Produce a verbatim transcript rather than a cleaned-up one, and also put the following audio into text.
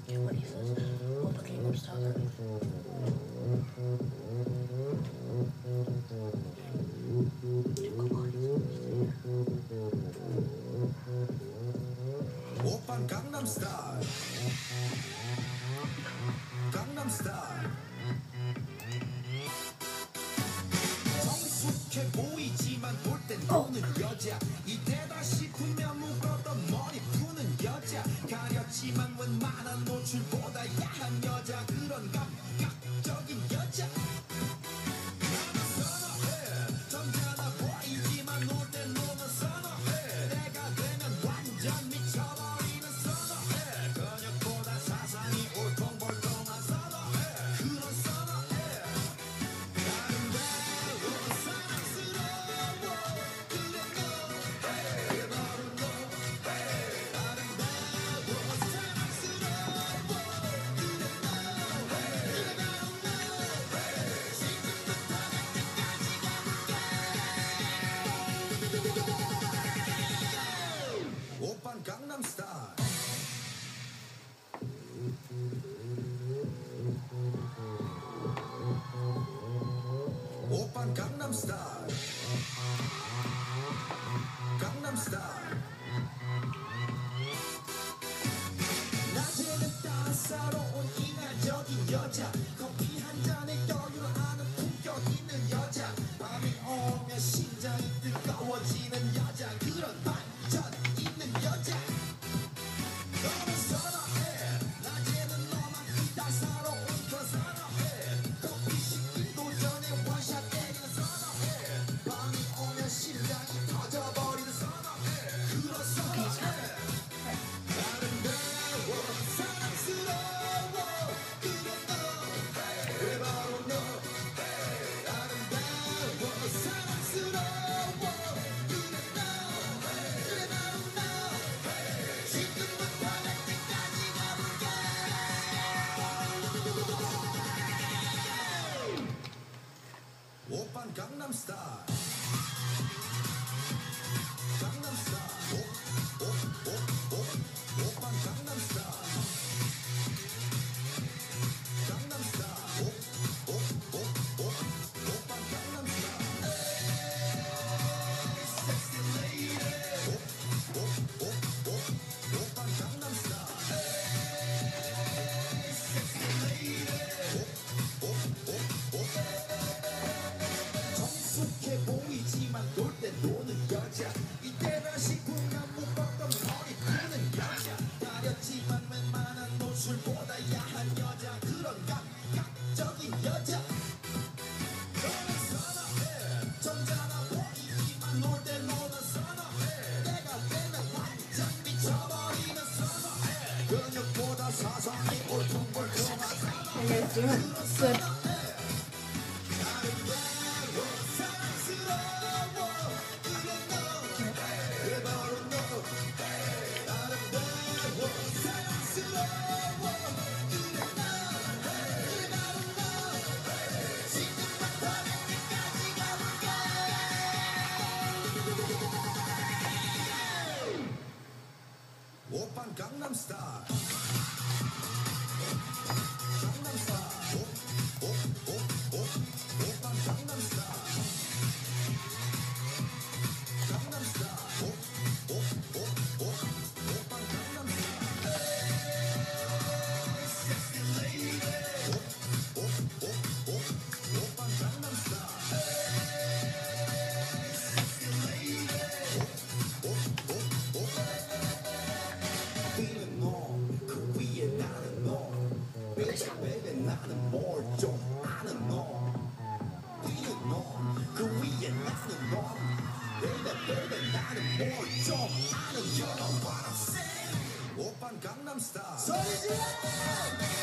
What is it? What Gangnam Style? 오빤 강남 스타일 강남 스타일 성숙해 보이지만 볼 땐 노는 여자 이때다 싶으면 묶었던 머리 푸는 여자 가렸지만 웬만한 노출보다 야한 여자 그런 감각적인 여자 나는 선어해 점잖아 보이지만 놀 땐 노는 선어해 내가 되면 완전 미쳐버리는 선어해 근육보다 사상이 울퉁불퉁한 선어해 그런 선어해 아름다워 사랑스러워 그래 너 그래 바로 너 아름다워 사랑스러워 그래 너 그래 바로 너 지금부터 갈 때까지 가볼게 오빤 강남 스타일 오빤 강남 스타일 강남 스타일 낮에는 따사로운 인간적인 여자 커피 한 잔에 여유를 아는 품격 있는 여자 밤이 오면 심장이 뜨거워지는 여자 그런 반전 있는 여자 너는 선어해 낮에는 너만큼 따사로운 그 선어해 커피 식기도 전에 원샷 때리는 선어해 밤이 오면 심장이 터져버리는 선어해 그런 선어해 아름다워 사랑스러워 그래 너 그래 바로 너 아름다워 사랑스러워 그래 너 그래 바로 너 지금부터 갈 때까지 가볼게 오빤 강남 스타일 강남 스타일 오오오오 오빤 강남 스타일 강남 스타일 오오오오 오빤 강남 스타일 섹시 레이디 오오오오 오빤 강남 스타일 섹시 레이디 오오오오 성숙해 보이지만 놀 때 노는 여자 이때다 싶으면 묶었던 머리 푸는 여자 가렸지만 웬만한 노출보다 야한 여자 그런 감각적인 여자 너는 선어해 점잖아 보이지만 놀 때 노는 선어해 내가 되면 완전 미쳐버리는 선어해 근육보다 사상이 울퉁불퉁한 How you guys doing? Good. 아름다워 사랑스러워 그래 너 그래 바로 너 아름다워 사랑스러워 그래 너 그래 바로 너 지금부터 갈 때까지 가볼게 오빤 강남 스타일 강남 스타일 오오오오 오빤 강남 스타일 강남 스타일 오오오오 오빤 강남 스타일 섹시 레이디 오오오오 오빤 강남 스타일 섹시 레이디 오오오오 비는 너그 위에 나는 너 Baby baby 나는 뭘 좀 아는 너 비는 너그 위에 나는 너 Baby baby 나는 뭘 좀 아는 You know what I'm saying 오빤 강남 스타일 소리 질러